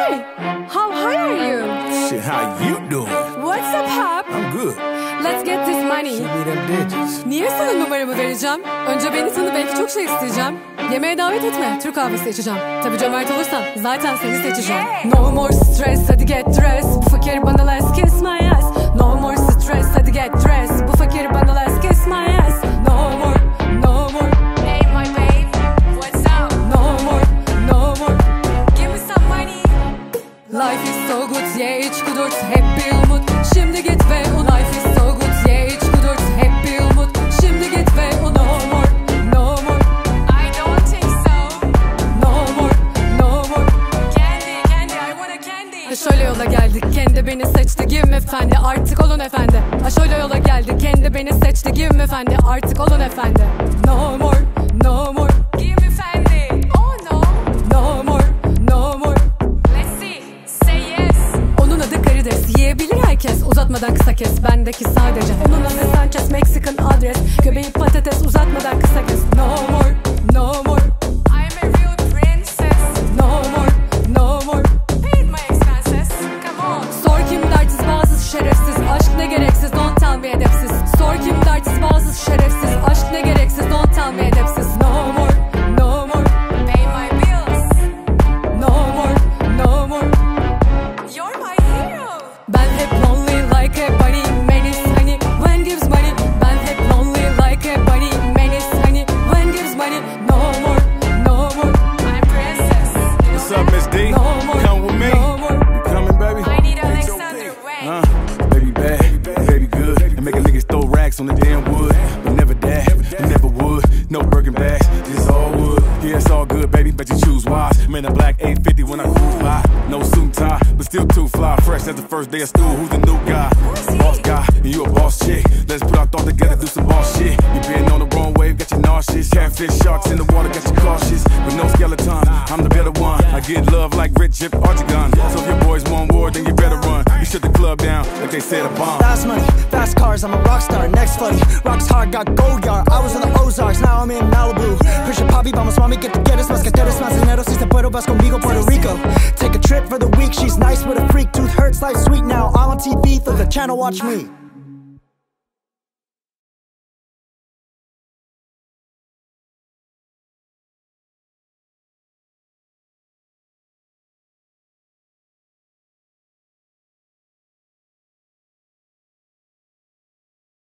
Hi, how high are you? Shit, how you doing? What's up, Hap? I'm good. Let's get this money. Show me them digits. Niye sana numaramı vereceğim? Önce beni tanı, belki çok şey isteyeceğim. Yemeğe davet etme, Türk kahvesi içeceğim. Tabii cömert olursan zaten seni seçeceğim. No more stress, hadi get dressed. Bu fakir bana let's kiss my ass. No more stress, hadi get dressed. Bu fakir bana let's kiss my ass. No more, no more. Hey my babe, what's up? No more, no more. Give me some money. Life is so good, ye iç kudurt, hep bir umut. Şimdi git ve o life is so good, ye iç kudurt, hep bir umut. Şimdi git ve o no more, no more. I don't think so. No more, no more. Candy, candy, I want a candy. Şöyle yola geldik, kendi beni seçti, give me efendi, artık olun efendi. Şöyle yola geldik, kendi beni seçti, give me efendi, artık olun efendi. No more, no more. Give me Fendi. Oh no. No more, no more. Let's see. Say yes. Onun adı karides, yiyebilir herkes. Uzatmadan kısa kes, bendeki sadece. Onun adı Sanchez, Mexican adres. Göbeği patates, uzatmadan kısa kes. No more, no more. I'm a real princess. No more, no more. Paid my expenses. Come on. Sor kim dertsiz, bazı şerefsiz. Aşk ne gereksiz, don't tell me edepsiz. Sor kim dertsiz, bazı şerefsiz. Aşk ne gereksiz, don't tell me edepsiz. No more, no more. Pay my bills. No more, no more. You're my hero. Ben hep lonely like a bunny, menace honey, when gives money. Ben hep lonely like a bunny, menace honey, when gives money. No more, no more. I'm princess. What's up, Miss D? No more, Come with me. no more. You coming, baby? I need Alexander Wang. Baby bad, baby good. And make a niggas throw racks on the damn wood. But never that, we never would. No Birkin bags, it's all wood. Yeah, it's all good, baby, but you choose wise. Man, a black 850 when I cruise by. No suit and tie, but still too fly. Fresh as the first day of school, who's the new guy? Boss guy, and you a boss chick. Let's put our thought together, do some boss shit. You been on the wrong wave, got you nauseous. Catfish sharks in the water, got you cautious. With no skeleton, I'm the better one. I get love like Rich Chip Archigon. So if your boys want war, then you better run. You shut the club down, like they said a bomb. Fast money, fast cars, I'm a rock star. Next funny, rocks hard, got gold yard. I was in the Ozarks, now I'm in Malibu. Pusha Poppy, vamos mami, que te quieres más que te eres más dinero. Si se puede, vas conmigo, Puerto Rico. Take a trip for the week, she's nice with a freak. Tooth hurts, life sweet now. I'm on TV, so the channel watch me.